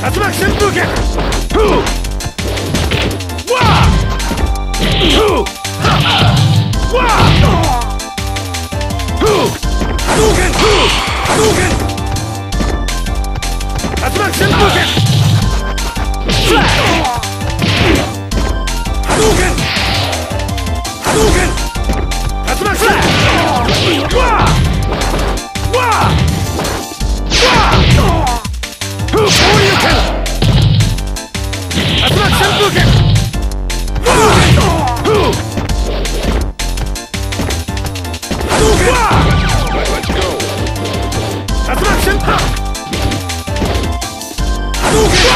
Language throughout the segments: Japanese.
竜巻旋風剣ふうわあふうわあふう波動拳ふう波動拳竜巻旋風剣フラッシュ波動拳波動拳竜巻フラッシュわあわあふう昇竜拳竜巻旋風剣ふうふう波動拳竜巻旋風波動拳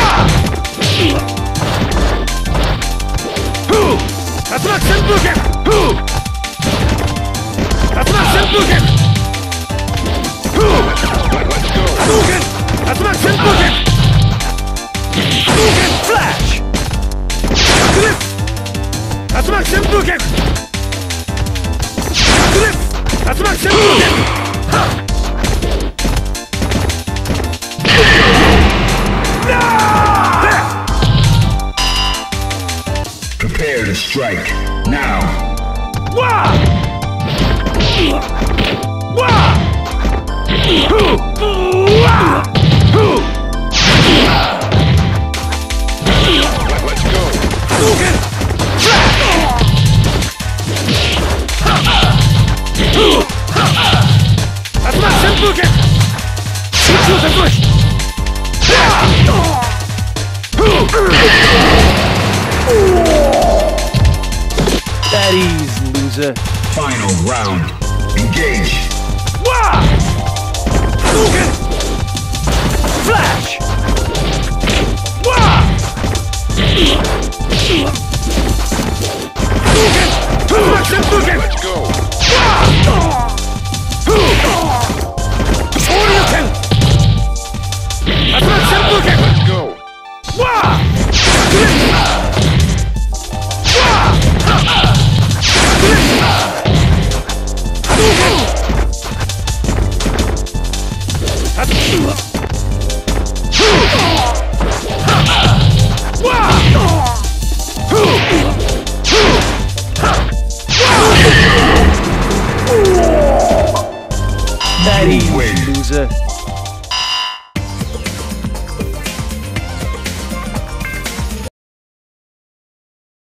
ふう竜巻旋風剣ふう竜巻旋風剣ふう波動拳竜巻旋風剣波動拳フラッシュ白熱竜巻旋風剣白熱竜巻旋風剣はっ Prepare to strike now. Wah! Wah! Let's go. Hadouken! Atsuman Senpuken! Jutsu Senpushi! That ease, loser. Final round. Engage. Wah! Hadouken! Flash! Wah!